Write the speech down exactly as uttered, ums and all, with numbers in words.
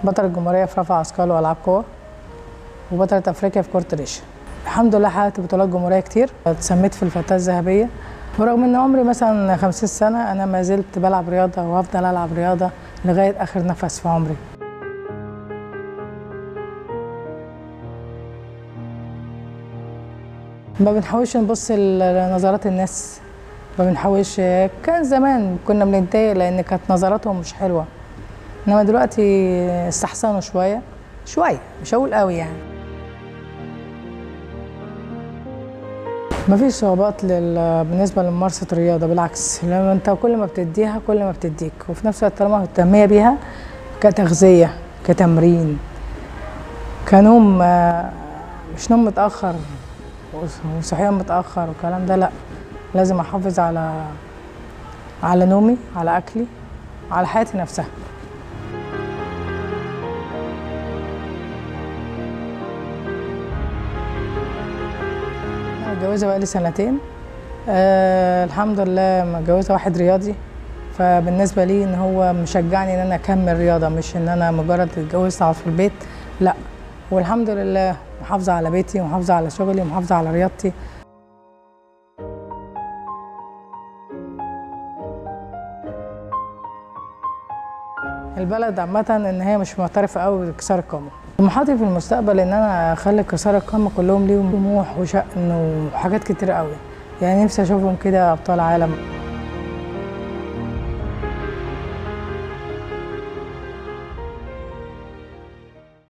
بطل الجمهورية في رفع أثقال وألعاب قوة، وبطلة أفريقيا في كرة الريشة. الحمد لله حققت بطولات جمهورية كتير، اتسميت في الفتاة الذهبية، ورغم إن عمري مثلا خمسين سنة أنا ما زلت بلعب رياضة وهفضل ألعب رياضة لغاية آخر نفس في عمري. ما بنحاولش نبص لنظرات الناس، ما بنحاولش. كان زمان كنا بنتضايق لأن كانت نظراتهم مش حلوة، إنما دلوقتي استحسنوا شوية شوية، مش هقول قوي يعني. مفيش صعوبات لل... بالنسبة لممارسة الرياضة، بالعكس لما انت كل ما بتديها كل ما بتديك، وفي نفس الوقت طالما مهتمية بيها كتغذية كتمرين كنوم، مش نوم متأخر وصحيان متأخر والكلام ده، لا، لازم أحافظ على على نومي، على أكلي، على حياتي نفسها. أنا متجوزة بقالي سنتين، أه الحمد لله متجوزة واحد رياضي، فبالنسبة لي إن هو مشجعني إن أنا أكمل رياضة، مش إن أنا مجرد اتجوزت أقعد في البيت، لا، والحمد لله محافظة على بيتي ومحافظة على شغلي ومحافظة على رياضتي. البلد عامة إن هي مش معترفة قوي بكسار القامة. طموحاتي في المستقبل إن أنا أخلي كسار القامة كلهم ليهم طموح وشأن وحاجات كتير قوي، يعني نفسي أشوفهم كده أبطال عالم.